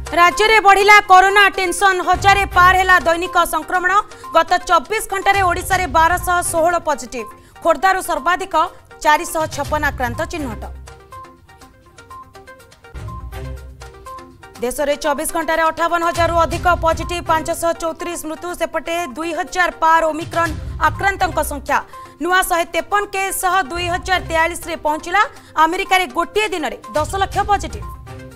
राज्य में बढ़िला कोरोना टेंशन हजारे पार है दैनिक संक्रमण गत 24 घंटे ओडिशा रे 1216 पॉजिटिव खोर्धारू सर्वाधिक 456 आक्रांत चिन्हट। देश में 24 घंटे 58,000 अधिक पॉजिटिव 534 मृत्यु सेपटे 2000 पार ओमिक्रॉन आक्रांतों संख्या नुआ 153 केस 2043 रे पहुंचला। अमेरिका रे गोटे दिन में 10 लाख पॉजिटिव।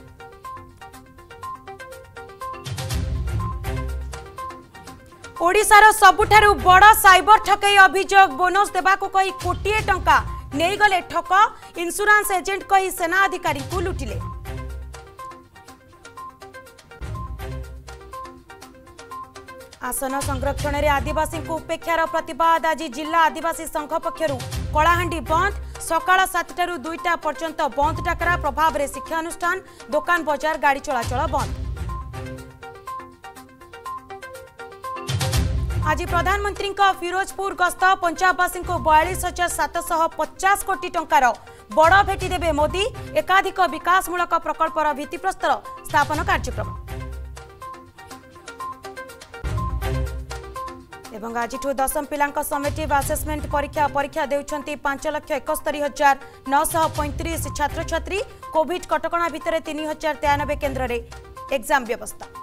ओडिशार सबुठारु बड़ साइबर ठकई अभियोग बोनस देबाकू कही कोटिए टंका नहीं गले ठक इंश्योरेंस एजेंट कही सेना अधिकारी को लुटिले। आसन संरक्षण में आदिवासी को उपेक्षार प्रतिवाद आज जिला आदिवासी संघ पक्षर कलाहांडी बंद सकाळ 7 ରୁ 2टा पर्यंत बंद डाकरा प्रभाव में शिक्षा अनुष्ठान दुकान बजार गाड़ी चलाचल बंद। आज प्रधानमंत्री फिरोजपुर गस्त पंजाबवासी को 42,750 कोटी टंकार बड़ भेटी देवे मोदी एकाधिक विकासमूलक प्रकल्पर भित्तिप्रस्तर स्थापन कार्यक्रम। एवं आज दशम पिला समेटिव आसेसमेंट परीक्षा देउछंती 5,71,935 छात्र छात्री कोविड कटकणा भितर 3,093 केन्द्र में एग्जाम व्यवस्था।